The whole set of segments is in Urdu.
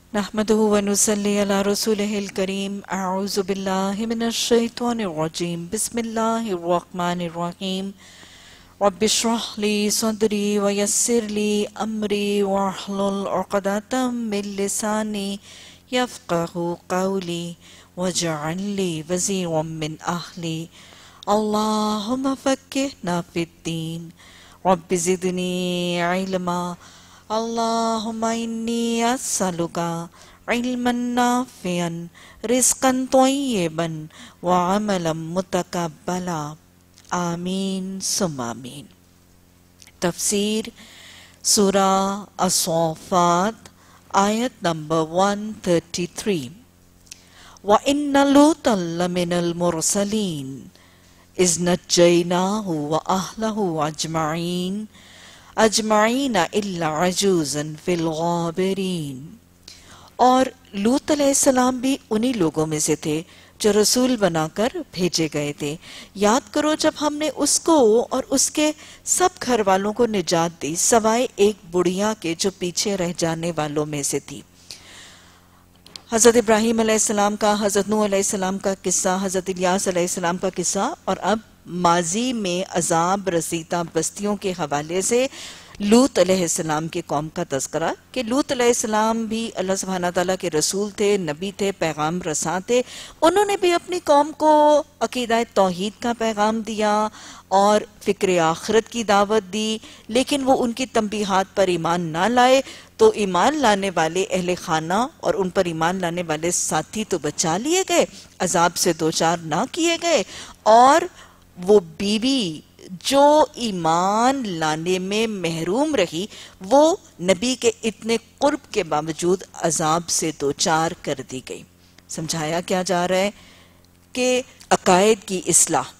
नहमदुहु व नुसल्ली अला रसूलिहिल करीम। अऊज़ु बिल्लाहि मिनश शैतानिर रजीम। बिस्मिल्लाहिर रहमानिर रहीम। रब्बिश्रह ली सदरी व यस्सिर ली अमरी वहलुल उक़दतम मिन लिसानी यफ़क़हू क़ौली वजअल ली वज़ीरम मिन अहली। अल्लाहुम्मा फ़क़्क़िहना फ़िद्दीन रब्बि ज़िदनी इल्मा। अल्लाहुम्मा इन्नी अस्अलुका इल्मन नाफ़िअन रिज़्क़न तय्यिबन व अमलन मुतक़ब्बला। आमीन सुम्मा आमीन। तफसीर सूरा अस-सफ़्फ़ात आयत नंबर 133। व इन्ना लूतन लमिनल मुरसलीन इज़ नज्जयनाहु व अहलहु अजमईन इल्ला अजूज़न फिल गाबिरीन। और लूत अलैहिस्सलाम भी उन्हीं लोगों में से थे जो रसूल बनाकर भेजे गए थे। याद करो जब हमने उसको और उसके सब घर वालों को निजात दी सवाए एक बुढ़िया के जो पीछे रह जाने वालों में से थी। हज़रत इब्राहीम अलैहिस्सलाम का, हज़रत नूह अलैहिस्सलाम का किस्सा, हज़रत इलियास अलैहिस्सलाम का किस्सा, और अब माजी में अजाब रसीदा बस्तियों के हवाले से लूत अलैहिस्सलाम के कौम का तज़किरा कि लूत अलैहिस्सलाम भी अल्लाह सुब्हानहू तआला के रसूल थे, नबी थे, पैगाम रसां थे। उन्होंने भी अपनी कौम को अकीदा तौहीद का पैगाम दिया और फ़िक्र आखिरत की दावत दी, लेकिन वो उनकी तंबीहात पर ईमान ना लाए। तो ईमान लाने वाले अहले खाना और उन पर ईमान लाने वाले साथी तो बचा लिए गए, अजाब से दो चार ना किए गए, और वो बीवी जो ईमान लाने में महरूम रही वो नबी के इतने कुर्ब के बावजूद अजाब से दो चार कर दी गई। समझाया क्या जा रहा है कि अकायद की इस्लाह,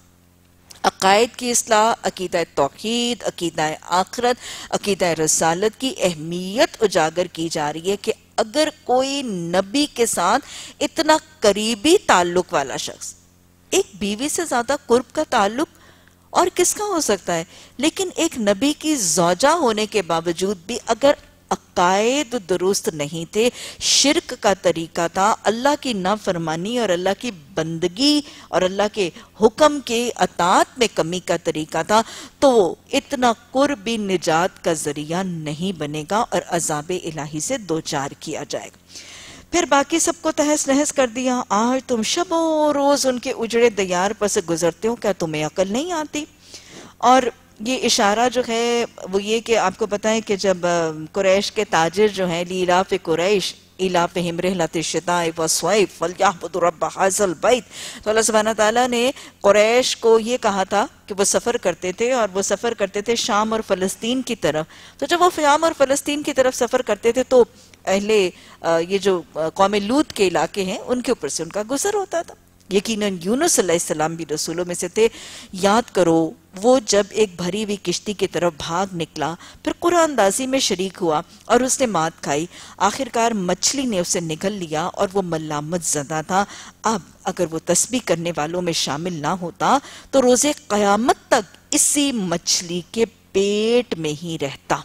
अकीदा तौहीद, अकीदा आखिरत, अकीदा रसालत की अहमियत उजागर की जा रही है कि अगर कोई नबी के साथ इतना करीबी ताल्लुक वाला शख्स, एक बीवी से ज्यादा कुर्ब का ताल्लुक और किसका हो सकता है, लेकिन एक नबी की ज़ौजा होने के बावजूद भी अगर अकायद दुरुस्त नहीं थे, शिर्क का तरीका था, अल्लाह की नाफरमानी और अल्लाह की बंदगी और अल्लाह के हुक्म के अताअत में कमी का तरीका था, तो इतना कुर्ब भी निजात का जरिया नहीं बनेगा और अजाब इलाही से दो चार किया जाएगा। फिर बाकी सबको तहस नहस कर दिया। आज तुम शबो रोज उनके उजड़े दयार पर से गुजरते हो, क्या तुम्हें अकल नहीं आती? और ये इशारा जो है वो ये कि आपको पता है कि जब कुरैश के ताजिर जो हैं लीलाफ कुरैश इलाफिहिम रिहलतिश शिताइ वस्सैफ फलयअबुदू रब्ब हाज़ल बैत, तो अल्लाह सुब्हानहू तआला ने कुरैश को ये कहा था कि वो सफ़र करते थे और वो सफ़र करते थे शाम और फ़लस्तीन की तरफ। तो जब वो शाम और फ़लस्तीन की तरफ सफ़र करते थे तो अहले ये जो कौम लूत के इलाके हैं उनके ऊपर से उनका गुजर होता था। यकीनन यूनुस अलैहिस्सलाम भी रसूलों में से थे। याद करो वो जब एक भरी हुई किश्ती की तरफ भाग निकला, फिर कुरानदाजी में शरीक हुआ और उसने मात खाई, आखिरकार मछली ने उसे निगल लिया और वो मलामत ज़दा था। अब अगर वो तस्बीह करने वालों में शामिल ना होता तो रोज़े क़यामत तक इसी मछली के पेट में ही रहता।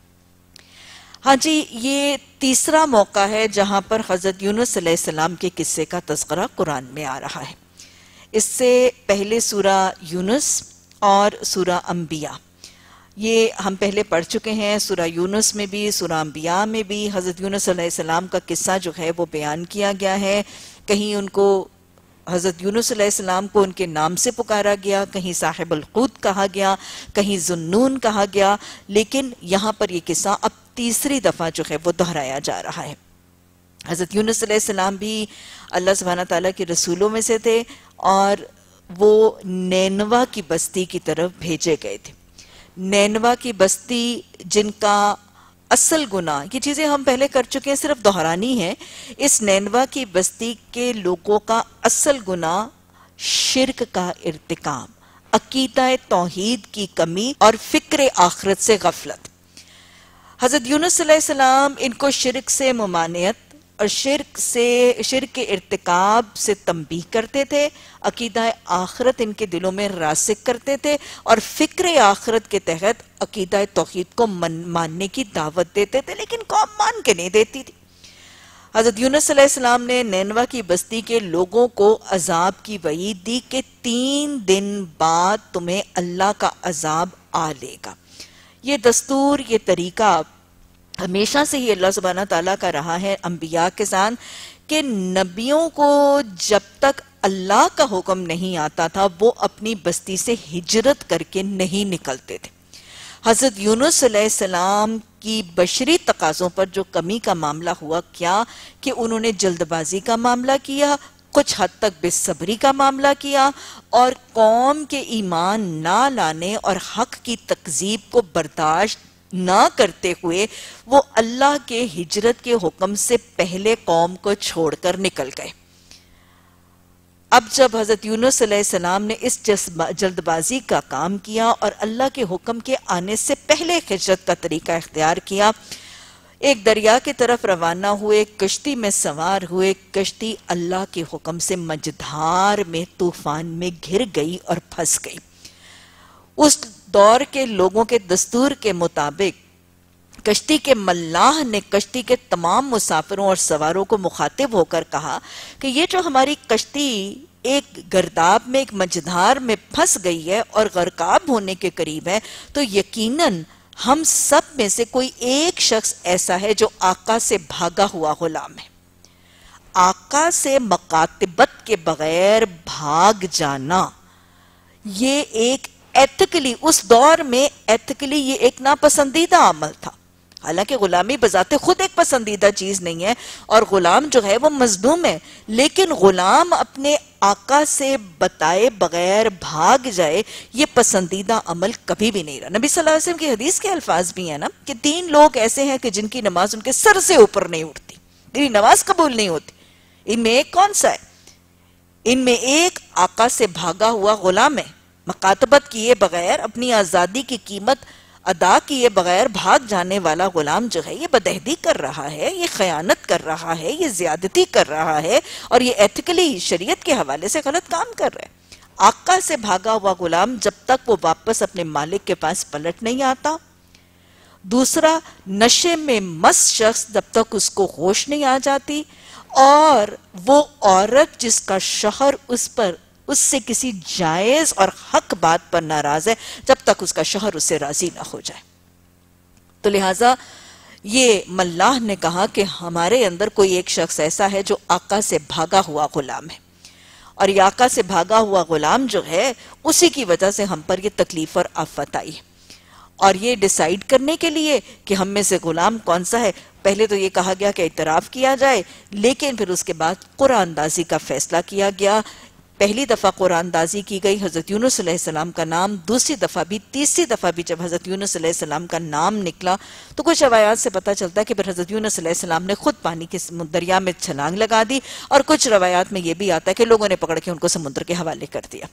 हाँ जी, ये तीसरा मौका है जहां पर हज़रत यूनुस अलैहिस्सलाम के किस्से का तज़किरा कुरान में आ रहा है। इससे पहले सूरा यूनुस और सूरा अंबिया ये हम पहले पढ़ चुके हैं। सूरा यूनुस में भी, सूरा अंबिया में भी हज़रत यूनुस अलैहिस्सलाम का किस्सा जो है वो बयान किया गया है। कहीं उनको हज़रत यूनुस अलैहिस्सलाम को उनके नाम से पुकारा गया, कहीं साहिबुल हूत कहा गया, कहीं ज़ुन्नून कहा गया, लेकिन यहाँ पर ये किस्सा अब तीसरी दफ़ा जो है वो दोहराया जा रहा है। हज़रत यूनुस अलैहिस्सलाम भी अल्लाह सुब्हानहू तआला के रसूलों में से थे और वो नैनवा की बस्ती की तरफ भेजे गए थे। नैनवा की बस्ती जिनका असल गुनाह, ये चीज़ें हम पहले कर चुके हैं, सिर्फ दोहरानी है। इस नैनवा की बस्ती के लोगों का असल गुनाह शिर्क का इर्तिकाब, अकीदा तौहीद की कमी और फ़िक्र आखिरत से गफलत। हज़रत यूनुस अलैहिस्सलाम इनको शिर्क से मुमानियत और शिर्क के इर्तिकाब से तंबीह करते थे, अकीदा आखिरत इनके दिलों में रासिक करते थे और फ़िक्र आखिरत के तहत अकीदा तौहीद को मानने की दावत देते थे, लेकिन कौम मान के नहीं देती थी। حضرت یونس علیہ السلام نے نینوا کی بستی کے لوگوں کو عذاب کی وعید دی کہ 3 دن بعد تمہیں اللہ کا عذاب آ لے گا۔ یہ دستور، یہ طریقہ ہمیشہ سے ہی اللہ سبحانہ تعالیٰ کا رہا ہے انبیاء کے ساتھ، کہ نبیوں کو جب تک اللہ کا حکم نہیں آتا تھا وہ اپنی بستی سے ہجرت کر کے نہیں نکلتے تھے۔ حضرت یونس علیہ السلام کی بشری تقاضوں پر جو کمی کا معاملہ ہوا، کیا کہ انہوں نے جلد بازی کا معاملہ کیا، کچھ حد تک بے صبری کا معاملہ کیا، اور قوم کے ایمان نہ لانے اور حق کی تکذیب کو برداشت نہ کرتے ہوئے وہ اللہ کے ہجرت کے حکم سے پہلے قوم کو چھوڑ کر نکل گئے۔ اب جب حضرت یونس علیہ السلام نے اس جلد بازی کا کام کیا اور اللہ کے حکم کے آنے سے پہلے ہجرت کا طریقہ اختیار کیا، ایک دریا کی طرف روانہ ہوئے، کشتی میں سوار ہوئے، کشتی اللہ کے حکم سے مجدھار میں طوفان میں گر گئی اور پھنس گئی۔ اس دور کے لوگوں کے دستور کے مطابق کشتی کے ملاح نے کشتی کے تمام مسافروں اور سواروں کو مخاطب ہو کر کہا کہ یہ جو ہماری کشتی ایک گرداب میں، ایک مجدھار میں پھنس گئی ہے اور غرقاب ہونے کے قریب ہے، تو یقیناً ہم سب میں سے کوئی ایک شخص ایسا ہے جو آقا سے بھاگا ہوا غلام ہے۔ آقا سے مکاتبت کے بغیر بھاگ جانا، یہ ایک ایتھیکلی، اس دور میں ایتھیکلی یہ ایک ناپسندیدہ عمل تھا۔ حالانکہ غلامی بذات خود ایک پسندیدہ چیز نہیں ہے اور غلام جو ہے وہ مظلوم ہے، لیکن غلام اپنے آقا سے بتائے بغیر بھاگ جائے، یہ پسندیدہ عمل کبھی بھی نہیں رہا۔ نبی صلی اللہ علیہ وسلم کی حدیث کے الفاظ بھی ہیں نا کہ 3 لوگ ایسے ہیں کہ جن کی نماز ان کے سر سے اوپر نہیں اٹھتی، میری نماز قبول نہیں ہوتی۔ ان میں ایک کون سا ہے؟ ان میں ایک آقا سے بھاگا ہوا غلام ہے، مکاتبت کیے بغیر، اپنی آزادی کی قیمت ادا کیے بغیر بھاگ جانے والا غلام جو ہے یہ بدعہدی کر رہا ہے، یہ خیانت کر رہا ہے، یہ زیادتی کر رہا ہے، اور یہ ایتھیکلی شریعت کے حوالے سے غلط کام کر رہا ہے۔ آقا سے بھاگا ہوا غلام جب تک وہ واپس اپنے مالک کے پاس پلٹ نہیں آتا۔ دوسرا، نشے میں مست شخص جب تک اس کو ہوش نہیں آ جاتی، اور وہ عورت جس کا شوہر اس سے کسی جائز اور حق بات پر ناراض ہے، جب تک اس کا شوہر اس سے راضی نہ ہو جائے۔ تو لہٰذا یہ ملاح نے کہا کہ ہمارے اندر کوئی ایک شخص ایسا ہے جو آقا سے بھاگا ہوا غلام ہے، اور یہ آقا سے بھاگا ہوا غلام جو ہے اسی کی وجہ سے ہم پر یہ تکلیف اور آفت آئی ہے۔ اور یہ ڈیسائیڈ کرنے کے لیے کہ ہم میں سے غلام کون سا ہے، پہلے تو یہ کہا گیا کہ اعتراف کیا جائے، لیکن پھر اس کے بعد قرآن دازی کا فیصلہ کیا گیا۔ پہلی دفعہ قرآن دازی کی گئی، حضرت یونس علیہ السلام کا نام، دوسری دفعہ بھی، تیسری دفعہ بھی جب حضرت یونس علیہ السلام کا نام نکلا تو کچھ روایات سے پتہ چلتا ہے کہ پھر حضرت یونس علیہ السلام نے خود پانی کے دریا میں چھلانگ لگا دی، اور کچھ روایات میں یہ بھی آتا ہے کہ لوگوں نے پکڑ کے ان کو سمندر کے حوالے کر دیا۔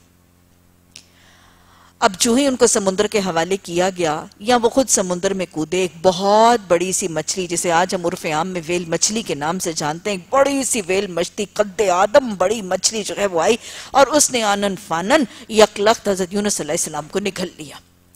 اب جو ہی ان کو سمندر کے حوالے کیا گیا، یا وہ خود سمندر میں کودے، ایک بہت بڑی سی مچھلی جسے آج ہم عرف عام میں ویل مچھلی کے نام سے جانتے ہیں، ایک بڑی سی ویل مچھلی، قد آدم بڑی مچھلی جو ہے وہ آئی، اور اس نے آنن فانن یکلخت حضرت یونس علیہ السلام کو نگل لیا۔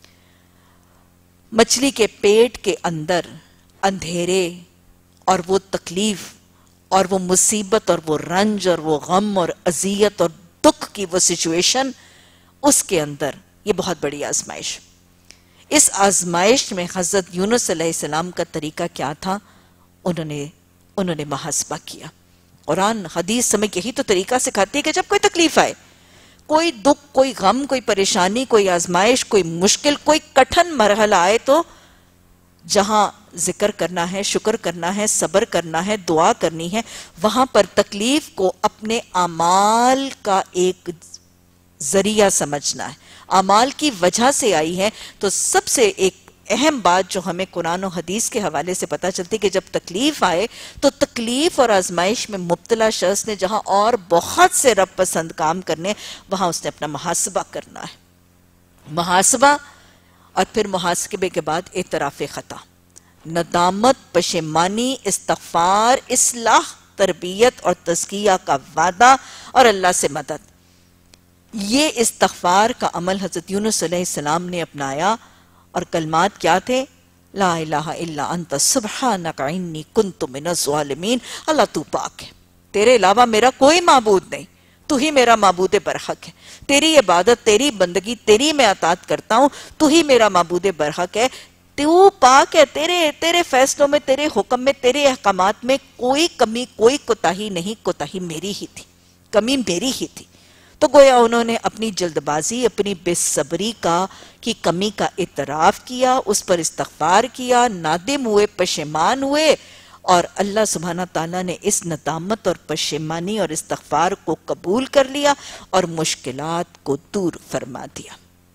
مچھلی کے پیٹ کے اندر اندھیرے اور وہ تکلیف اور وہ مصیبت اور وہ رنج اور وہ غم اور اذیت اور دکھ کی وہ سچویشن، اس کے اندر یہ بہت بڑی آزمائش۔ اس آزمائش میں حضرت یونس علیہ السلام کا طریقہ کیا تھا؟ انہوں نے محاسبہ کیا۔ قرآن حدیث ہمیں یہی تو طریقہ سکھاتی ہے کہ جب کوئی تکلیف آئے، کوئی دکھ، کوئی غم، کوئی پریشانی، کوئی آزمائش، کوئی مشکل، کوئی کٹھن مرحلہ آئے، تو جہاں ذکر کرنا ہے، شکر کرنا ہے، صبر کرنا ہے، دعا کرنی ہے، وہاں پر تکلیف کو اپنے اعمال کا ایک ذریعہ سمجھنا ہے، اعمال کی وجہ سے آئی ہے۔ تو سب سے ایک اہم بات جو ہمیں قرآن و حدیث کے حوالے سے پتہ چلتی کہ جب تکلیف آئے تو تکلیف اور آزمائش میں مبتلا شخص نے جہاں اور بہت سے رب پسند کام کرنے، وہاں اس نے اپنا محاسبہ کرنا ہے۔ محاسبہ، اور پھر محاسبے کے بعد اعتراف خطا، ندامت، پشیمانی، استغفار، اصلاح، تربیت اور تزکیہ کا وعدہ، اور اللہ سے مدد۔ یہ استغفار کا عمل حضرت یونس علیہ السلام نے اپنایا، اور کلمات کیا تھے؟ لا الہ الا انت سبحانک انی کنت من الظالمین، اللہ تو پاک ہے، تیرے علاوہ میرا کوئی معبود نہیں، تو ہی میرا معبود برحق ہے، تیری عبادت، تیری بندگی، تیری میں اطاعت کرتا ہوں، تو ہی میرا معبود برحق ہے، تو پاک ہے، تیرے فیصلوں میں، تیرے حکم میں، تیرے احکامات میں کوئی کمی، کوئی کوتاہی نہیں، کوتاہی میری ہی تھی، کمی میری ہی تھی۔ تو گویا انہوں نے اپنی جلد بازی، اپنی بے صبری کی کمی کا اعتراف کیا، اس پر استغفار کیا، نادم ہوئے، پشیمان ہوئے، اور اللہ سبحانہ تعالیٰ نے اس ندامت اور پشیمانی اور استغفار کو قبول کر لیا اور مشکلات کو دور فرما دیا۔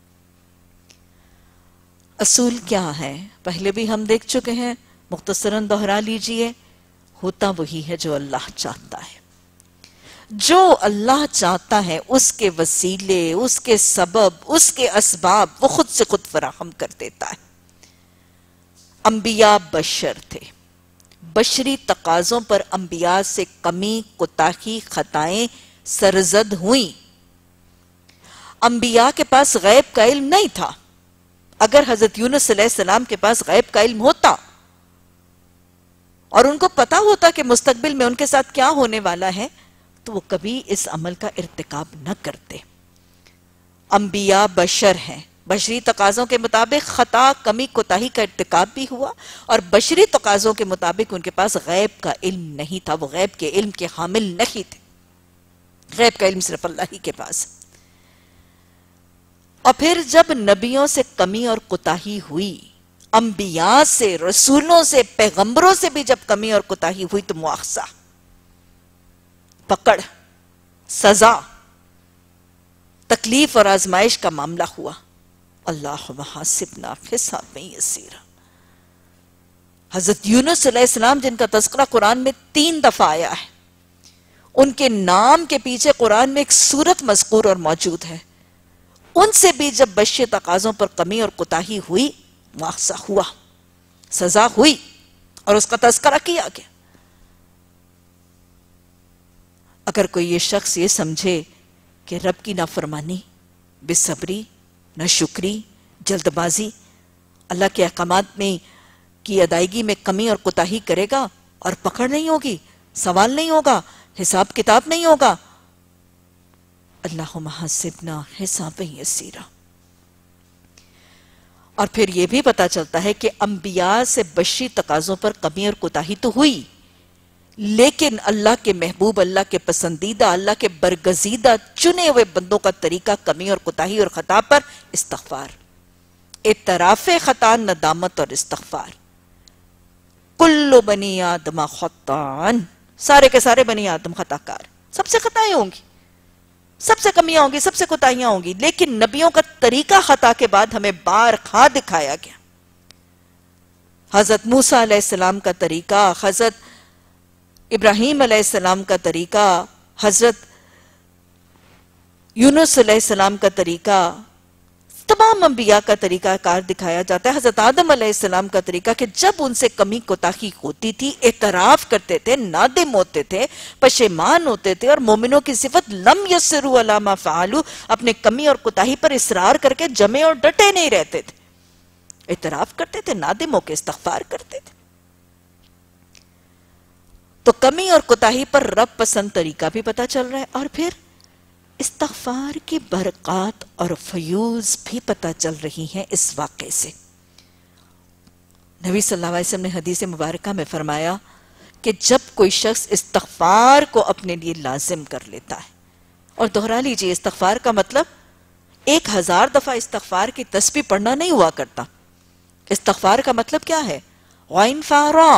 اصول کیا ہے؟ پہلے بھی ہم دیکھ چکے ہیں، مختصراً دہرا لیجئے، ہوتا وہی ہے جو اللہ چاہتا ہے۔ جو اللہ چاہتا ہے اس کے وسیلے، اس کے سبب، اس کے اسباب وہ خود سے خود فراہم کر دیتا ہے۔ انبیاء بشر تھے، بشری تقاضوں پر انبیاء سے کمی، کوتاہی، خطائیں سرزد ہوئیں۔ انبیاء کے پاس غیب کا علم نہیں تھا۔ اگر حضرت یونس علیہ السلام کے پاس غیب کا علم ہوتا اور ان کو پتا ہوتا کہ مستقبل میں ان کے ساتھ کیا ہونے والا ہے، تو وہ کبھی اس عمل کا ارتکاب نہ کرتے۔ انبیاء بشر ہیں، بشری تقاضوں کے مطابق خطا، کمی، کوتاہی کا ارتکاب بھی ہوا، اور بشری تقاضوں کے مطابق ان کے پاس غیب کا علم نہیں تھا، وہ غیب کے علم کے حامل نہیں تھے۔ غیب کا علم صرف اللہ ہی کے پاس۔ اور پھر جب نبیوں سے کمی اور کوتاہی ہوئی، انبیاء سے، رسولوں سے، پیغمبروں سے بھی جب کمی اور کوتاہی ہوئی، تو مواخذہ، پکڑ، سزا، تکلیف اور آزمائش کا معاملہ ہوا۔ اللہ حاسبنا حسابا یسیرا۔ حضرت یونس علیہ السلام جن کا تذکرہ قرآن میں 3 دفعہ آیا ہے، ان کے نام کے پیچھے قرآن میں ایک سورت مذکور اور موجود ہے، ان سے بھی جب بشری تقاضوں پر کمی اور کوتاہی ہوئی، مواخذہ ہوا، سزا ہوئی، اور اس کا تذکرہ کیا گیا۔ اگر کوئی یہ شخص یہ سمجھے کہ رب کی نافرمانی، بے صبری، ناشکری، جلد بازی، اللہ کے احکامات میں کی ادائیگی میں کمی اور کوتاہی کرے گا اور پکڑ نہیں ہوگی، سوال نہیں ہوگا، حساب کتاب نہیں ہوگا، اللہم حاسبنا حسابا یسیرا۔ اور پھر یہ بھی پتا چلتا ہے کہ انبیاء سے بشری تقاضوں پر کمی اور کوتاہی تو ہوئی، لیکن اللہ کے محبوب، اللہ کے پسندیدہ، اللہ کے برگزیدہ چنے ہوئے بندوں کا طریقہ کمی اور کوتاہی اور خطا پر استغفار، اعتراف خطا، ندامت اور استغفار۔ کل بنی آدم خطان، سارے کے سارے بنی آدم خطا کار، سب سے خطائیں ہوں گی، سب سے کمیاں ہوں گی، سب سے کوتاہیاں ہوں گی، لیکن نبیوں کا طریقہ خطا کے بعد ہمیں بار خواہ دکھایا گیا۔ حضرت موسیٰ علیہ السلام کا طریقہ، حضرت ابراہیم علیہ السلام کا طریقہ، حضرت یونس علیہ السلام کا طریقہ، تمام انبیاء کا طریقہ کار دکھایا جاتا ہے۔ حضرت آدم علیہ السلام کا طریقہ کہ جب ان سے کمی کوتاہی ہوتی تھی، اعتراف کرتے تھے، نادم ہوتے تھے، پشیمان ہوتے تھے، اور مومنوں کی صفت لم یسروا علی ما فعلوا، اپنے کمی اور کوتاہی پر اصرار کر کے جمے اور ڈٹے نہیں رہتے تھے، اعتراف کرتے تھے، نادم ہو کے استغفار کرتے تھے۔ تو کمی اور کوتاہی پر رب پسند طریقہ بھی پتا چل رہا ہے، اور پھر استغفار کی برکات اور فیوز بھی پتا چل رہی ہیں اس واقعے سے۔ نبی صلی اللہ علیہ وسلم نے حدیث مبارکہ میں فرمایا کہ جب کوئی شخص استغفار کو اپنے لیے لازم کر لیتا ہے، اور دہرا لیجئے، استغفار کا مطلب 1000 دفعہ استغفار کی تسبیح پڑھنا نہیں ہوا کرتا۔ استغفار کا مطلب کیا ہے؟ غائن فارا،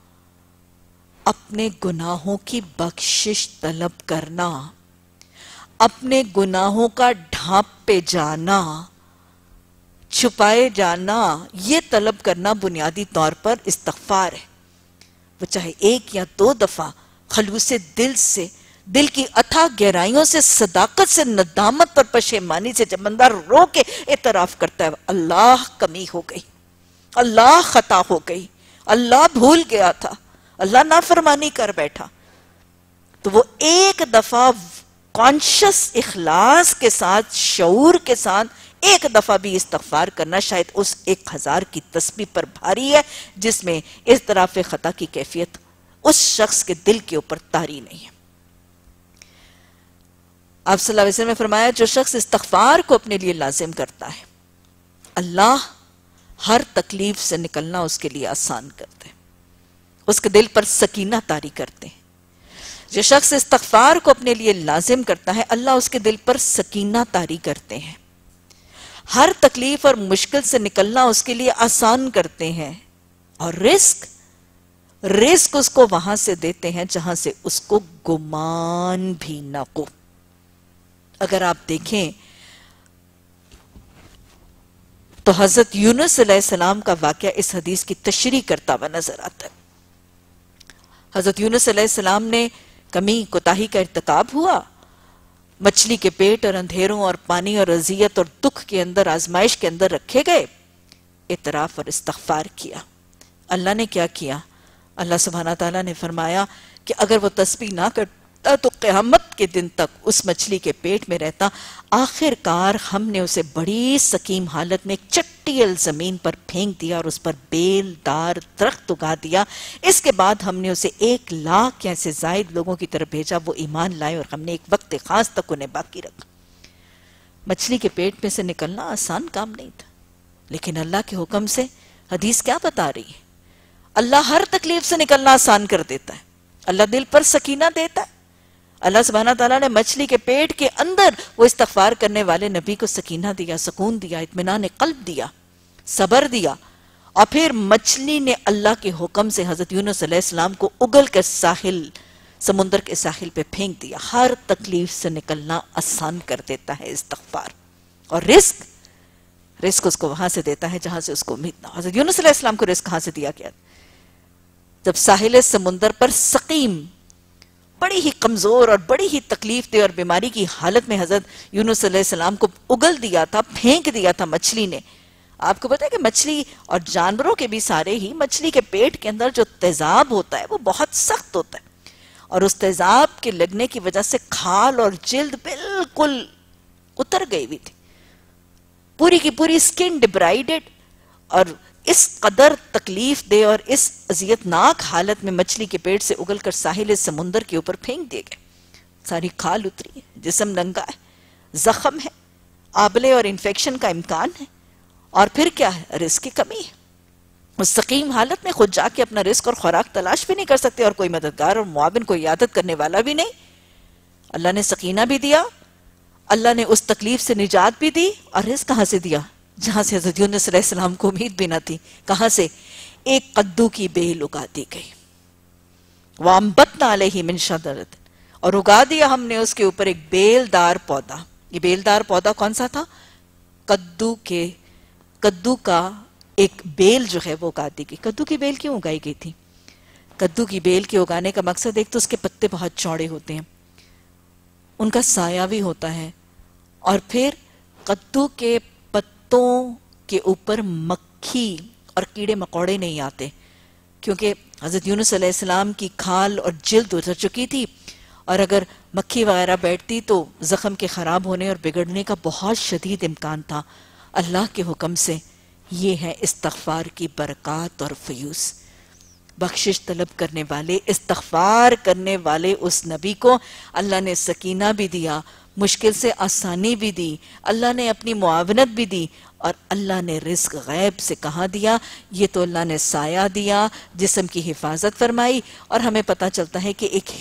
اپنے گناہوں کی بخشش طلب کرنا، اپنے گناہوں کا ڈھانپ پہ جانا، چھپائے جانا، یہ طلب کرنا بنیادی طور پر استغفار ہے۔ وہ چاہے 1 یا 2 دفعہ خلوص دل سے، دل کی اتھا گہرائیوں سے، صداقت سے، ندامت اور پشیمانی سے جب بندہ رو کے اعتراف کرتا ہے، اللہ کمی ہو گئی، اللہ خطا ہو گئی، اللہ بھول گیا تھا، اللہ نافرمانی کر بیٹھا، تو وہ 1 دفعہ کانشس اخلاص کے ساتھ، شعور کے ساتھ ایک دفعہ بھی استغفار کرنا شاید اس 1000 کی تسبیح پر بھاری ہے جس میں اعتراف خطا کی کیفیت اس شخص کے دل کے اوپر طاری نہیں ہے۔ آپ صلی اللہ علیہ وسلم نے فرمایا جو شخص استغفار کو اپنے لیے لازم کرتا ہے اللہ ہر تکلیف سے نکلنا اس کے لیے آسان کرتے ہیں، اس کے دل پر سکینہ طاری کرتے ہیں۔ جو شخص استغفار کو اپنے لیے لازم کرتا ہے اللہ اس کے دل پر سکینہ طاری کرتے ہیں، ہر تکلیف اور مشکل سے نکلنا اس کے لیے آسان کرتے ہیں، اور رزق اس کو وہاں سے دیتے ہیں جہاں سے اس کو گمان بھی نہ ہو۔ اگر آپ دیکھیں تو حضرت یونس علیہ السلام کا واقعہ اس حدیث کی تشریح کرتا ہوا نظر آتا ہے۔ حضرت یونس علیہ السلام نے کمی کوتاہی کا ارتکاب ہوا، مچھلی کے پیٹ اور اندھیروں اور پانی اور اذیت اور دکھ کے اندر، آزمائش کے اندر رکھے گئے، اعتراف اور استغفار کیا۔ اللہ نے کیا کیا؟ اللہ سبحانہ تعالیٰ نے فرمایا کہ اگر وہ تسبیح نہ کرتا تو قیامت کے دن تک اس مچھلی کے پیٹ میں رہتا۔ آخر کار ہم نے اسے بڑی سقیم حالت میں ایک چٹیل زمین پر پھینک دیا اور اس پر بیل دار درخت اگا دیا۔ اس کے بعد ہم نے اسے 1,00,000 یا سے زائد لوگوں کی طرف بھیجا، وہ ایمان لائے اور ہم نے ایک وقت خاص تک انہیں باقی رکھا۔ مچھلی کے پیٹ میں سے نکلنا آسان کام نہیں تھا، لیکن اللہ کے حکم سے حدیث کیا بتا رہی ہے؟ اللہ ہر تکلیف سے نکلنا آسان کر دیتا ہے، اللہ دل پر سکینہ دیتا ہے۔ اللہ سبحانہ تعالیٰ نے مچھلی کے پیٹ کے اندر وہ استغفار کرنے والے نبی کو سکینہ دیا، سکون دیا، اطمینان قلب دیا، صبر دیا، اور پھر مچھلی نے اللہ کے حکم سے حضرت یونس علیہ السلام کو اگل کر سمندر کے ساحل پہ پھینک دیا۔ ہر تکلیف سے نکلنا آسان کر دیتا ہے استغفار، اور رزق اس کو وہاں سے دیتا ہے جہاں سے اس کو امید نہ ہو۔ حضرت یونس علیہ السلام کو رزق کہاں سے دیا گیا؟ جب ساحل سمندر پر سقیم، بڑی ہی کمزور اور بڑی ہی تکلیف دہ اور بیماری کی حالت میں حضرت یونس علیہ السلام کو اگل دیا تھا، پھینک دیا تھا مچھلی نے۔ آپ کو پتا ہے کہ مچھلی اور جانوروں کے بھی سارے ہی، مچھلی کے پیٹ کے اندر جو تیزاب ہوتا ہے وہ بہت سخت ہوتا ہے، اور اس تیزاب کے لگنے کی وجہ سے کھال اور جلد بالکل اتر گئی ہوئی تھی، پوری کی پوری سکن ڈیبرائیڈڈ، اور اس قدر تکلیف دے اور اس اذیتناک حالت میں مچھلی کے پیٹ سے اگل کر ساحل سمندر کے اوپر پھینک دیے گئے۔ ساری کھال اتری ہے، جسم ننگا ہے، زخم ہے، آبلے اور انفیکشن کا امکان ہے، اور پھر کیا ہے؟ رزق کی کمی ہے۔ اس سقیم حالت میں خود جا کے اپنا رزق اور خوراک تلاش بھی نہیں کر سکتے، اور کوئی مددگار اور معاون، کوئی عیادت کرنے والا بھی نہیں۔ اللہ نے سکینہ بھی دیا، اللہ نے اس تکلیف سے نجات بھی دی، اور رزق کہاں سے دیا؟ جہاں سے حضرت یونس علیہ السلام کو امید بھی نہ تھی۔ کہاں سے؟ ایک قدو کی بیل اگا دی گئی، وَأَنبَتْنَا عَلَيْهِ مِنْ شَجَرَةٍ، اور اگا دیا ہم نے اس کے اوپر ایک بیلدار پودا۔ یہ بیلدار پودا کون سا تھا؟ کدو کا ایک بیل جو ہے وہ اگا دی گئی۔ کدو کی بیل کیوں اگائی گئی تھی؟ کدو کی بیل کے اگانے کا مقصد ایک تو اس کے پتے بہت چوڑے ہوتے ہیں، ان کا سایہ بھی ہوتا ہے، اور پھر کدو کے پتوں کے اوپر مکھی اور کیڑے مکوڑے نہیں آتے، کیونکہ حضرت یونس علیہ السلام کی کھال اور جلد اتر چکی تھی، اور اگر مکھی وغیرہ بیٹھتی تو زخم کے خراب ہونے اور بگڑنے کا بہت شدید امکان تھا۔ اللہ کے حکم سے یہ ہے استغفار کی برکات اور فیوز۔ بخشش طلب کرنے والے، استغفار کرنے والے اس نبی کو اللہ نے سکینہ بھی دیا، مشکل سے آسانی بھی دی، اللہ نے اپنی معاونت بھی دی، اور اللہ نے رزق غیب سے کہاں دیا؟ یہ تو اللہ نے سایہ دیا، جسم کی حفاظت فرمائی، اور ہمیں پتہ چلتا ہے کہ ایک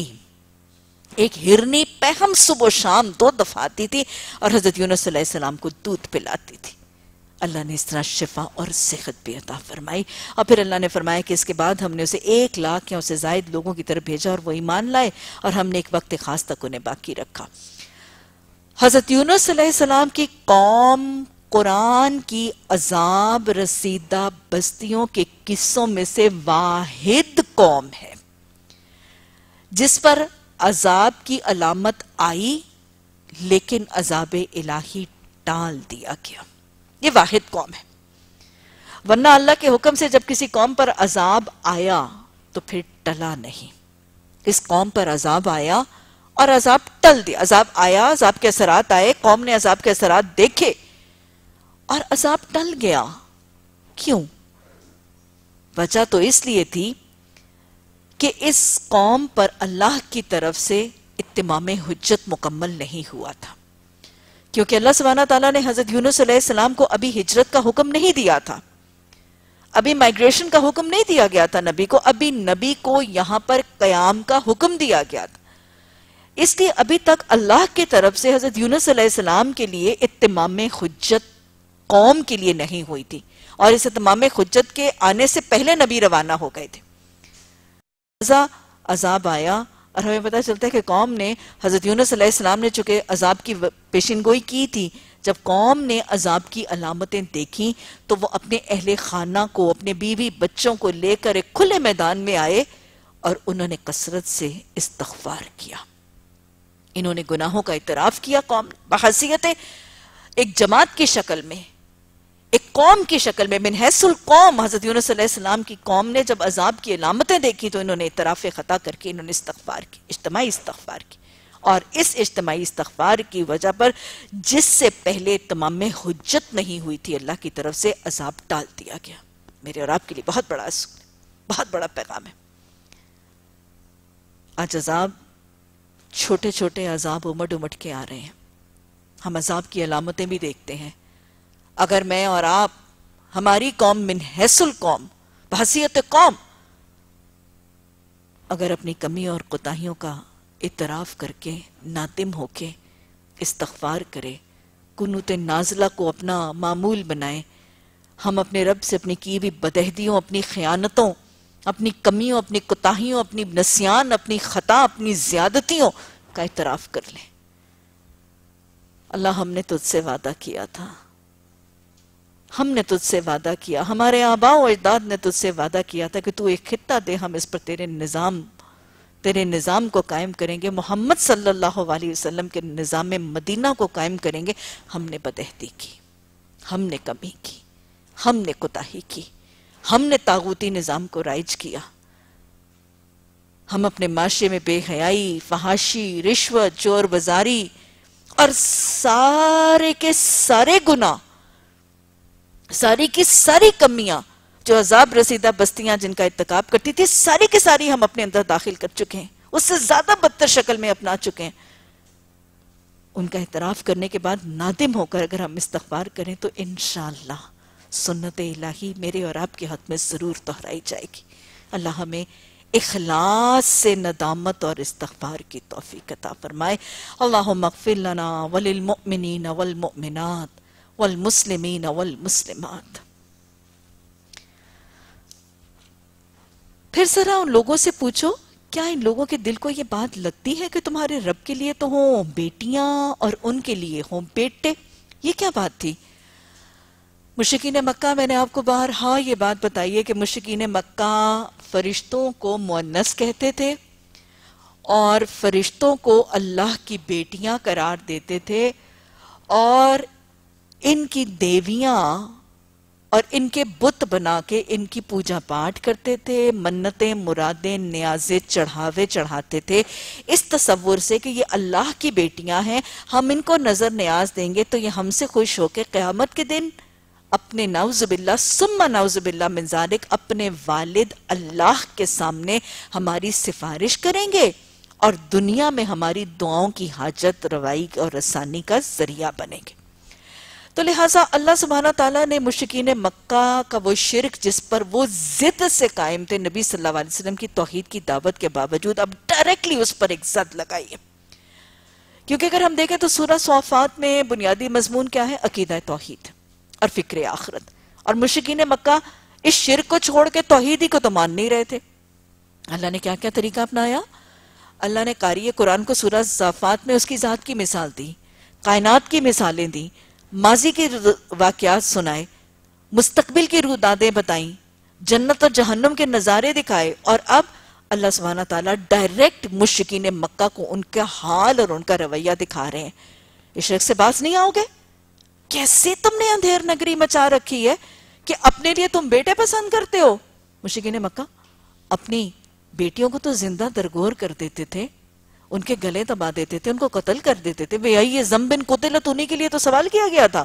ہرنی پہم صبح و شام 2 دفعہ آتی تھی اور حضرت یونس علیہ السلام کو دودھ پلاتی تھی۔ اللہ نے اس طرح شفا اور صحت بھی عطا فرمائی، اور پھر اللہ نے فرمایا کہ اس کے بعد ہم نے اسے 1,00,000 یا اس سے زائد لوگوں کی طرف بھیجا، اور وہ ایمان لائے، اور ہم نے ایک وقت خاص تک انہیں باقی رکھا۔ حضرت یونس علیہ السلام کی قوم قرآن کی عذاب رسیدہ بستیوں کے قصوں میں سے واحد قوم ہے جس پر عذاب کی علامت آئی لیکن عذاب الہی ٹال دیا گیا۔ یہ واحد قوم ہے، ورنہ اللہ کے حکم سے جب کسی قوم پر عذاب آیا تو پھر ٹلا نہیں۔ اس قوم پر عذاب آیا اور عذاب ٹل دیا۔ عذاب آیا، عذاب کے اثرات آئے، قوم نے عذاب کے اثرات دیکھے، اور عذاب ٹل گیا. کیوں؟ وجہ تو اس لیے تھی کہ اس قوم پر اللہ کی طرف سے اتمام حجت مکمل نہیں ہوا تھا. کیونکہ اللہ سبحانہ تعالیٰ نے حضرت یونس علیہ السلام کو ابھی ہجرت کا حکم نہیں دیا تھا، ابھی مائگریشن کا حکم نہیں دیا گیا تھا نبی کو، ابھی نبی کو یہاں پر قیام کا حکم دیا گیا تھا. اس لیے ابھی تک اللہ کی طرف سے حضرت یونس علیہ السلام کے لیے اتمام حجت قوم کے لیے نہیں ہوئی تھی، اور اس اتمام حجت کے آنے سے پہلے نبی روانہ ہو گئے تھے. عذاب آیا، اور ہمیں پتہ چلتا ہے کہ قوم نے حضرت یونس علیہ السلام نے چونکہ عذاب کی پیشن گوئی کی تھی، جب قوم نے عذاب کی علامتیں دیکھیں تو وہ اپنے اہل خانہ کو، اپنے بیوی بچوں کو لے کر ایک کھلے میدان میں آئے اور انہوں نے کثرت سے استغفار کیا. انہوں نے گناہوں کا اعتراف کیا. قوم بحیثیت ایک جماعت کی شکل میں، ایک قوم کی شکل میں، من حیث القوم، حضرت یونس علیہ السلام کی قوم نے جب عذاب کی علامتیں دیکھی تو انہوں نے اعتراف خطا کر کے انہوں نے استغفار کی، اجتماعی استغفار کی. اور اس اجتماعی استغفار کی وجہ پر جس سے پہلے تمام حجت نہیں ہوئی تھی، اللہ کی طرف سے عذاب ٹال دیا گیا. میرے اور آپ کے لیے بہت بڑا پیغام ہے. آج عذاب، چھوٹے چھوٹے عذاب امٹ کے آ رہے ہیں. ہم عذاب کی علامتیں بھی دیکھتے ہیں. اگر میں اور آپ، ہماری قوم من حیث القوم، بحیثیت قوم، اگر اپنی کمی اور کوتاہیوں کا اعتراف کر کے، نادم ہو کے استغفار کرے، قنوت نازلہ کو اپنا معمول بنائے، ہم اپنے رب سے اپنی کی ہوئی بدعہدیوں، اپنی خیانتوں، اپنی کمیوں، اپنی کوتاہیوں، اپنی نسیان، اپنی خطا، اپنی زیادتیوں کا اعتراف کر لیں. اللہ ہم نے تجھ سے وعدہ کیا تھا، ہم نے تجھ سے وعدہ کیا، ہمارے آباء و اجداد نے تجھ سے وعدہ کیا تھا کہ تو ایک خطہ دے، ہم اس پر تیرے نظام کو قائم کریں گے، محمد صلی اللہ علیہ وسلم کے نظام مدینہ کو قائم کریں گے. ہم نے بدعہدی کی، ہم نے کمی کی، ہم نے کوتاہی کی، ہم نے طاغوتی نظام کو رائج کیا. ہم اپنے معاشرے میں بے حیائی، فحاشی، رشوت، چور بازاری اور سارے کے سارے گناہ، ساری کی ساری کمیاں جو عذاب رسیدہ بستیاں جن کا ارتکاب کرتی تھی، ساری کی ساری ہم اپنے اندر داخل کر چکے ہیں، اس سے زیادہ بدتر شکل میں اپنا چکے ہیں. ان کا اعتراف کرنے کے بعد نادم ہو کر اگر ہم استغفار کریں تو انشاءاللہ سنت الہی میرے اور آپ کے حق میں ضرور دہرائی جائے گی. اللہ ہمیں اخلاص سے ندامت اور استغفار کی توفیق عطا فرمائے. اللہم اغفر لنا وللمؤمنین والمؤمنات والمسلمین والمسلمات. پھر ذرا ان لوگوں سے پوچھو، کیا ان لوگوں کے دل کو یہ بات لگتی ہے کہ تمہارے رب کے لیے تو ہوں بیٹیاں اور ان کے لیے ہوں بیٹے؟ یہ کیا بات تھی؟ مشرکین مکہ، میں نے آپ کو بارہا یہ بات بتائی ہے کہ مشرکین مکہ فرشتوں کو مؤنث کہتے تھے اور فرشتوں کو اللہ کی بیٹیاں قرار دیتے تھے، اور ان کی دیویاں اور ان کے بت بنا کے ان کی پوجا پاٹ کرتے تھے، منتیں، مرادیں، نیازیں، چڑھاوے چڑھاتے تھے اس تصور سے کہ یہ اللہ کی بیٹیاں ہیں، ہم ان کو نظر نیاز دیں گے تو یہ ہم سے خوش ہو کے قیامت کے دن اپنے نعوذ باللہ ثم نعوذ باللہ من ذالک اپنے والد اللہ کے سامنے ہماری سفارش کریں گے اور دنیا میں ہماری دعاؤں کی حاجت روائی اور رسانی کا ذریعہ بنیں گے. تو لہٰذا اللہ سبحانہ تعالیٰ نے مشرکین مکہ کا وہ شرک جس پر وہ ضد سے قائم تھے، نبی صلی اللہ علیہ وسلم کی توحید کی دعوت کے باوجود اب ڈائریکٹلی اس پر ایک زد لگائی ہے. کیونکہ اگر ہم دیکھیں تو سورہ صافات میں بنیادی مضمون کیا ہے؟ عقیدہ توحید اور فکر آخرت. اور مشرکین مکہ اس شرک کو چھوڑ کے توحیدی کو تو مان نہیں رہے تھے. اللہ نے کیا کیا طریقہ اپنایا؟ اللہ نے قاری قرآن کو سورہ صافات میں اس کی ذات کی مثال دی، کائنات کی مثالیں دی، ماضی کے واقعات سنائے، مستقبل کی رودادیں بتائیں، جنت اور جہنم کے نظارے دکھائے، اور اب اللہ سبحانہ تعالیٰ ڈائریکٹ مشرکین مکہ کو ان کا حال اور ان کا رویہ دکھا رہے ہیں. اس شرک سے باز نہیں آؤ گے؟ کیسے تم نے اندھیر نگری مچا رکھی ہے کہ اپنے لیے تم بیٹے پسند کرتے ہو؟ مشرکین مکہ اپنی بیٹیوں کو تو زندہ درگور کر دیتے تھے، ان کے گلے دبا دیتے تھے، ان کو قتل کر دیتے تھے. بے ای ذنب قتلت، انہی کے لیے تو سوال کیا گیا تھا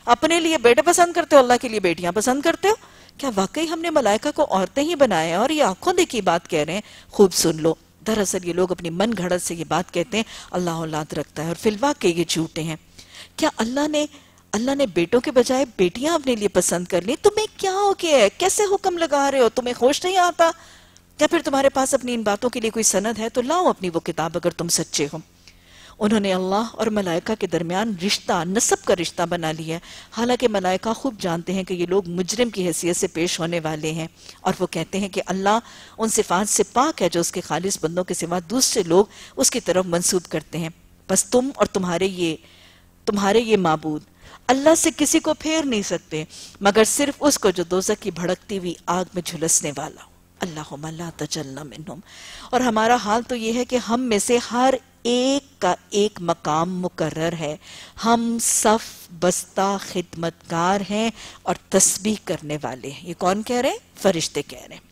اپنے لیے بیٹے پسند کرتے ہو، اللہ کے لیے بیٹیاں پسند کرتے ہو؟ کیا واقعی ہم نے ملائکہ کو عورتیں ہی بنایا ہے؟ اور یہ آنکھوں دیکھی بات کہہ رہے ہیں، خوب سن لو. دراصل یہ لوگ اپنی من گھڑت سے یہ بات کہتے ہیں اللہ اولاد رکھتا ہے، اور فی الواقع یہ جھوٹے ہیں. کیا اللہ نے بیٹوں کے بجائے بیٹیاں اپنے لیے پسند کر لی؟ تمہیں کیا ہو گیا ہے؟ کیسے حکم لگا رہے ہو؟ تمہیں ہوش نہیں آتا؟ کیا پھر تمہارے پاس اپنی ان باتوں کے لیے کوئی سند ہے؟ تو لاؤ اپنی وہ کتاب اگر تم سچے ہو. انہوں نے اللہ اور ملائکہ کے درمیان رشتہ، نسب کا رشتہ بنا لیا ہے، حالانکہ ملائکہ خوب جانتے ہیں کہ یہ لوگ مجرم کی حیثیت سے پیش ہونے والے ہیں، اور وہ کہتے ہیں کہ اللہ ان صفات سے پاک ہے جو اس کے خالص بندوں کے سوا دوسرے لوگ اس کی طرف منسوب کرتے ہیں. بس تم اور تمہارے یہ معبود اللہ سے کسی کو پھیر نہیں سکتے مگر صرف اس کو جو دوزخ کی بھڑکتی ہوئی آگ میں جھلسنے والا ہو. اللہم لا تجلنا منہم. اور ہمارا حال تو یہ ہے کہ ہم میں سے ہر ایک کا ایک مقام مقرر ہے. ہم صف بستہ خدمتگار ہیں اور تسبیح کرنے والے ہیں. یہ کون کہہ رہے ہیں؟ فرشتے کہہ رہے ہیں.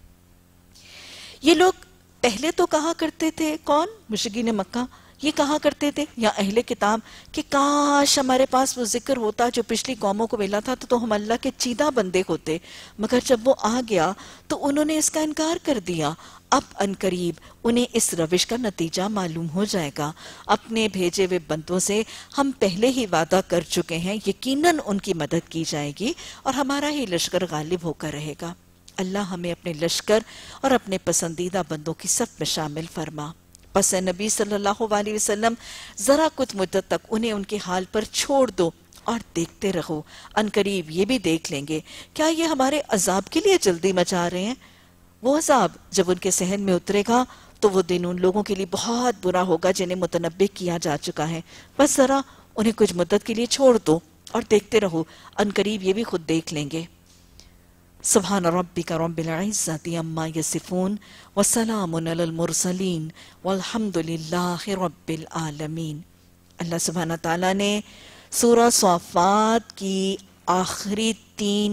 یہ لوگ پہلے تو کہا کرتے تھے، کون؟ مشرکین مکہ یہ کہا کرتے تھے یا اہل کتاب کہ کاش ہمارے پاس وہ ذکر ہوتا جو پچھلی قوموں کو ملا تھا تو ہم اللہ کے چیدہ بندے ہوتے. مگر جب وہ آ گیا تو انہوں نے اس کا انکار کر دیا. اب انقریب انہیں اس روش کا نتیجہ معلوم ہو جائے گا. اپنے بھیجے ہوئے بندوں سے ہم پہلے ہی وعدہ کر چکے ہیں، یقیناً ان کی مدد کی جائے گی اور ہمارا ہی لشکر غالب ہو کر رہے گا. اللہ ہمیں اپنے لشکر اور اپنے پسندیدہ بندوں کی صف میں شامل فرما. پس نبی صلی اللہ علیہ وسلم ذرا کچھ مدت تک انہیں ان کے حال پر چھوڑ دو اور دیکھتے رہو. انقریب یہ بھی دیکھ لیں گے. کیا یہ ہمارے عذاب کے لیے جلدی مچا رہے ہیں؟ وہ عذاب جب ان کے صحن میں اترے گا تو وہ دن ان لوگوں کے لیے بہت برا ہوگا جنہیں متنبع کیا جا چکا ہے. بس ذرا انہیں کچھ مدت کے لیے چھوڑ دو اور دیکھتے رہو. انقریب یہ بھی خود دیکھ لیں گے. سبحان ربک رب العزت عما یصفون وسلام علی المرسلین والحمد للہ رب العالمین. اللہ سبحانہ تعالیٰ نے سورہ صافات کی آخری تین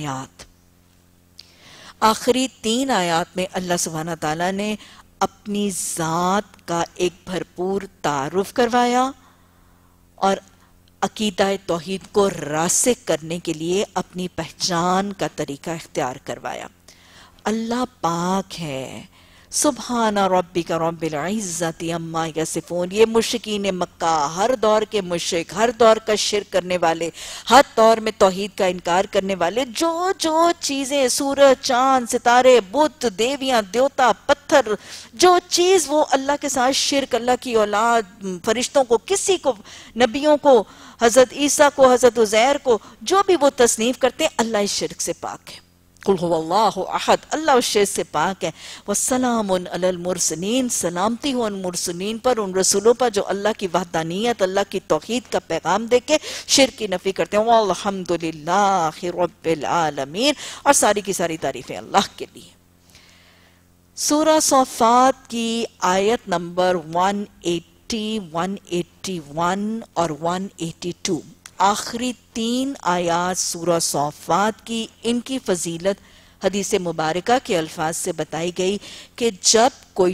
آیات میں اللہ سبحانہ تعالیٰ نے اپنی ذات کا ایک بھرپور تعارف کروایا اور عقیدہ توحید کو راسخ کرنے کے لیے اپنی پہچان کا طریقہ اختیار کروایا. اللہ پاک ہے. سبحان ربک رب العزت عما یصفون. یہ مشرکین مکہ، ہر دور کے مشرک، ہر دور کا شرک کرنے والے، ہر دور میں توحید کا انکار کرنے والے، جو چیزیں سورج، چاند، ستارے، بت، دیویاں، دیوتا، پتھر، جو چیز وہ اللہ کے ساتھ شرک، اللہ کی اولاد، فرشتوں کو، کسی کو، نبیوں کو، حضرت عیسیٰ کو، حضرت عزیر کو، جو بھی وہ تصنیف کرتے ہیں، اللہ اس شرک سے پاک ہے. قل هو اللہ احد. اللہ اس شرک سے پاک ہے. والسلام علی المرسلین. سلامتی ہو ان مرسلین پر، ان رسولوں پر جو اللہ کی وحدانیت، اللہ کی توحید کا پیغام دے کے شرک کی نفی کرتے ہیں. والحمد للہ رب العالمین. اور ساری کی ساری تعریفیں اللہ کے لیے. سورہ صافات کی آیت نمبر 180، 181 اور 182، آخری تین آیات سورہ صافات کی، ان کی فضیلت حدیث مبارکہ کے الفاظ سے بتائی گئی کہ جب کوئی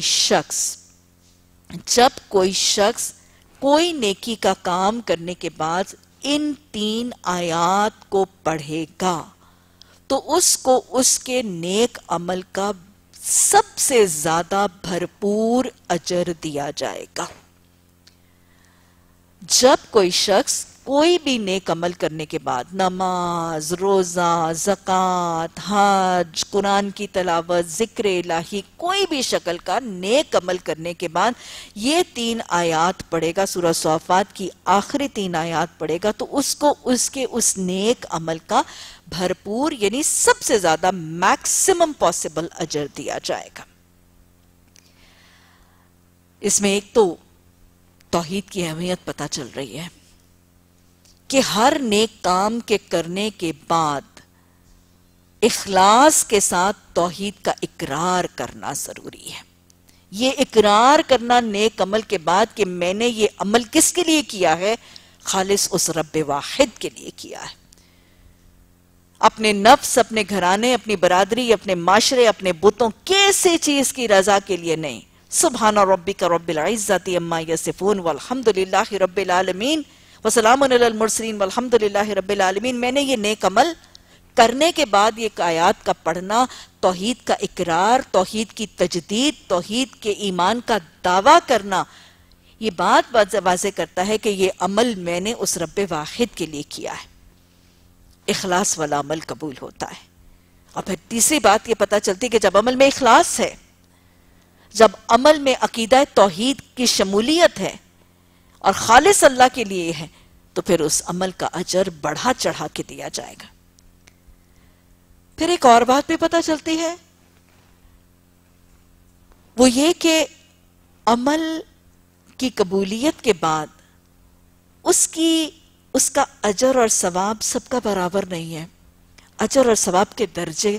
شخص کوئی نیکی کا کام کرنے کے بعد ان تین آیات کو پڑھے گا تو اس کو اس کے نیک عمل کا سب سے زیادہ بھرپور اجر دیا جائے گا. جب کوئی شخص کوئی بھی نیک عمل کرنے کے بعد، نماز، روزہ، زکوٰۃ، حج، قرآن کی تلاوت، ذکر الہی، کوئی بھی شکل کا نیک عمل کرنے کے بعد یہ تین آیات پڑھے گا، سورہ صافات کی آخری تین آیات پڑھے گا، تو اس کو اس کے اس نیک عمل کا بھرپور یعنی سب سے زیادہ میکسیمم پاسبل اجر دیا جائے گا. اس میں ایک تو توحید کی اہمیت پتہ چل رہی ہے کہ ہر نیک کام کے کرنے کے بعد اخلاص کے ساتھ توحید کا اقرار کرنا ضروری ہے. یہ اقرار کرنا نیک عمل کے بعد کہ میں نے یہ عمل کس کے لیے کیا ہے، خالص اس رب واحد کے لیے کیا ہے. اپنے نفس، اپنے گھرانے، اپنی برادری، اپنے معاشرے، اپنے بتوں، کسی چیز کی رضا کے لیے نہیں. سبحان ربک رب العزت عما یصفون والحمد للہ رب العالمین وسلام علی المرسلین والحمدللہ رب العالمین. میں نے یہ نیک عمل کرنے کے بعد یہ آیات کا پڑھنا توحید کا اقرار، توحید کی تجدید، توحید کے ایمان کا دعویٰ کرنا، یہ بات واضح کرتا ہے کہ یہ عمل میں نے اس رب واحد کے لیے کیا ہے. اخلاص والا عمل قبول ہوتا ہے. اور پھر تیسری بات یہ پتہ چلتی کہ جب عمل میں اخلاص ہے، جب عمل میں عقیدہ توحید کی شمولیت ہے اور خالص اللہ کے لیے ہے، تو پھر اس عمل کا اجر بڑھا چڑھا کے دیا جائے گا. پھر ایک اور بات بھی پتہ چلتی ہے، وہ یہ کہ عمل کی قبولیت کے بعد اس کا اجر اور ثواب سب کا برابر نہیں ہے. اجر اور ثواب کے درجے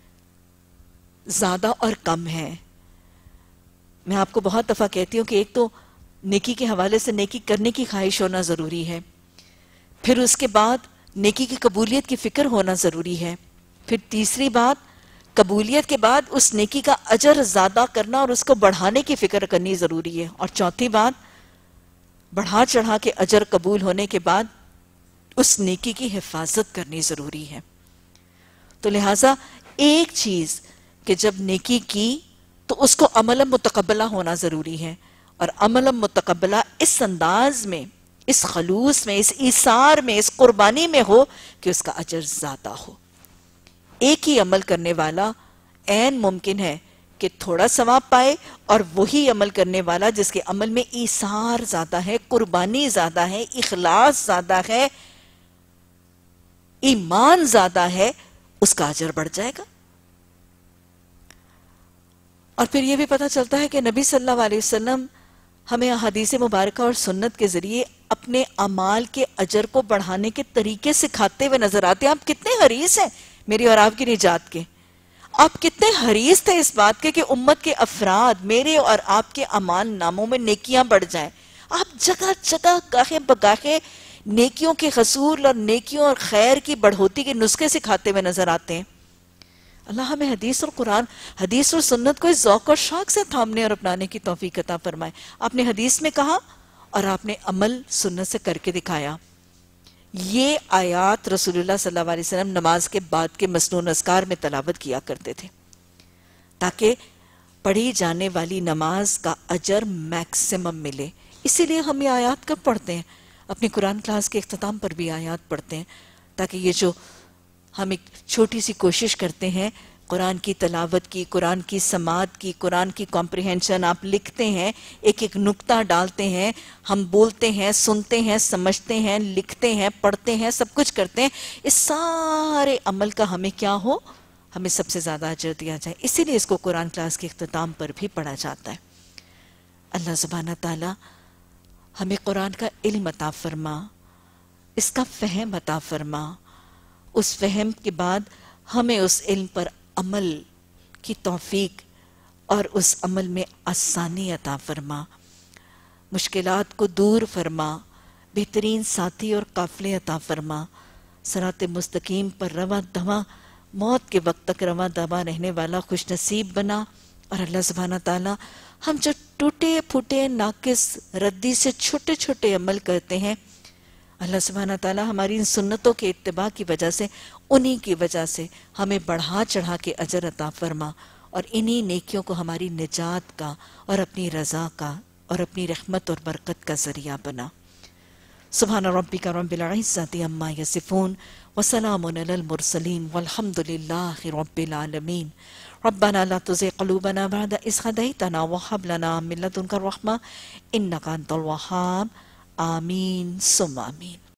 زیادہ اور کم ہیں. میں آپ کو بہت دفعہ کہتی ہوں کہ ایک تو نیکی کے حوالے سے نیکی کرنے کی خواہش ہونا ضروری ہے، پھر اس کے بعد نیکی کی قبولیت کی فکر ہونا ضروری ہے، پھر تیسری بات قبولیت کے بعد اس نیکی کا اجر زیادہ کرنا اور اس کو بڑھانے کی فکر کرنی ضروری ہے، اور چوتھی بات بڑھا چڑھا کے اجر قبول ہونے کے بعد اس نیکی کی حفاظت کرنی ضروری ہے. تو لہٰذا ایک چیز کہ جب نیکی کی تو اس کو عمل متقبلہ ہونا ضروری ہے، اور عمل متقبلہ اس انداز میں، اس خلوص میں، اس ایثار میں، اس قربانی میں ہو کہ اس کا اجر زیادہ ہو. ایک ہی عمل کرنے والا عین ممکن ہے کہ تھوڑا ثواب پائے، اور وہی عمل کرنے والا جس کے عمل میں ایثار زیادہ ہے، قربانی زیادہ ہے، اخلاص زیادہ ہے، ایمان زیادہ ہے، اس کا اجر بڑھ جائے گا. اور پھر یہ بھی پتہ چلتا ہے کہ نبی صلی اللہ علیہ وسلم ہمیں احادیث مبارکہ اور سنت کے ذریعے اپنے اعمال کے اجر کو بڑھانے کے طریقے سکھاتے ہوئے نظر آتے ہیں. آپ کتنے حریص ہیں میری اور آپ کی نجات کے، آپ کتنے حریص تھے اس بات کے کہ امت کے افراد، میرے اور آپ کے اعمال ناموں میں نیکیاں بڑھ جائیں. آپ جگہ جگہ گاہے بگاہے نیکیوں کے حصول اور نیکیوں اور خیر کی بڑھوتی کے نسخے سکھاتے ہوئے نظر آتے ہیں. اللہ ہمیں حدیث اور قرآن، حدیث اور سنت کو اس ذوق اور شوق سے تھامنے اور اپنانے کی توفیق عطا فرمائے. آپ نے حدیث میں کہا اور آپ نے عمل سنت سے کر کے دکھایا. یہ آیات رسول اللہ صلی اللہ علیہ وسلم نماز کے بعد کے مسنون اذکار میں تلاوت کیا کرتے تھے، تاکہ پڑھی جانے والی نماز کا اجر میکسیمم ملے. اسی لیے ہم یہ آیات کب پڑھتے ہیں؟ اپنی قرآن کلاس کے اختتام پر بھی آیات پڑھتے ہیں، تاکہ یہ جو ہم ایک چھوٹی سی کوشش کرتے ہیں قرآن کی تلاوت کی، قرآن کی سماعت کی، قرآن کی کمپریہنشن، آپ لکھتے ہیں، ایک ایک نقطہ ڈالتے ہیں، ہم بولتے ہیں، سنتے ہیں، سمجھتے ہیں، لکھتے ہیں، پڑھتے ہیں، سب کچھ کرتے ہیں، اس سارے عمل کا ہمیں کیا ہو؟ ہمیں سب سے زیادہ اجر دیا جائے. اسی لیے اس کو قرآن کلاس کے اختتام پر بھی پڑھا جاتا ہے. اللہ سبحانہ تعالی ہمیں قرآن کا علم عطا فرما، اس کا فہم عطا فرما، اس فہم کے بعد ہمیں اس علم پر عمل کی توفیق اور اس عمل میں آسانی عطا فرما، مشکلات کو دور فرما، بہترین ساتھی اور قافلے عطا فرما، صراط مستقیم پر رواں دواں، موت کے وقت تک رواں دواں رہنے والا خوش نصیب بنا. اور اللہ سبحانہ تعالی ہم جو ٹوٹے پھوٹے ناقص ردی سے چھوٹے چھوٹے عمل کرتے ہیں، اللہ سبحانہ تعالی ہماری ان سنتوں کے اتباع کی وجہ سے، انہی کی وجہ سے ہمیں بڑھا چڑھا کے اجر عطا فرما، اور انہی نیکیوں کو ہماری نجات کا اور اپنی رضا کا اور اپنی رحمت اور برکت کا ذریعہ بنا. سبحان ربک رب العزت عما یصفون وسلام علی المرسلین والحمد للہ رب العالمین. ربنا لا تزغ قلوبنا بعد إذ هديتنا وهب لنا من لدنك الرحمة إنك أنت الوهاب. آمین ثم آمین.